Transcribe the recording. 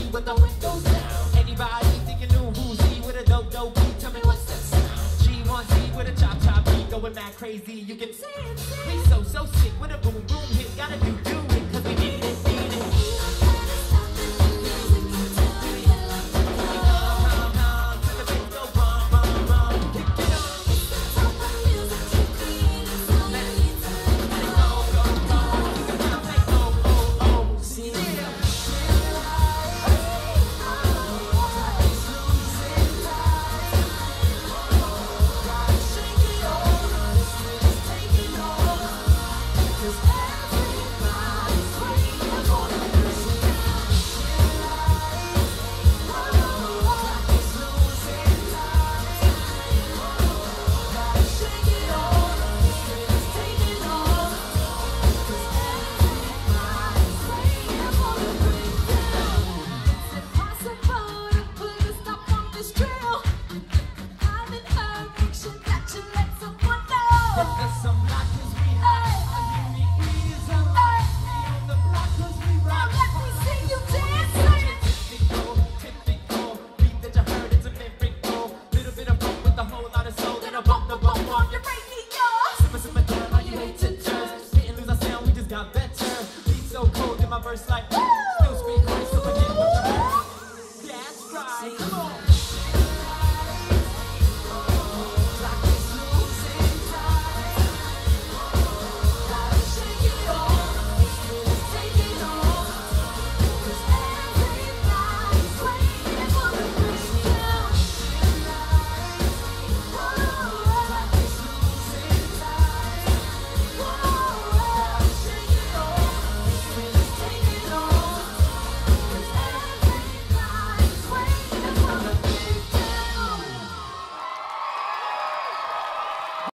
with the windows down. Anybody think you knew who's he with a dope dope beat? Tell me what's that sound? G1T with a chop chop beat going mad crazy. You can see it. We so sick with a boom boom hit. Gotta do it 'cause we need it.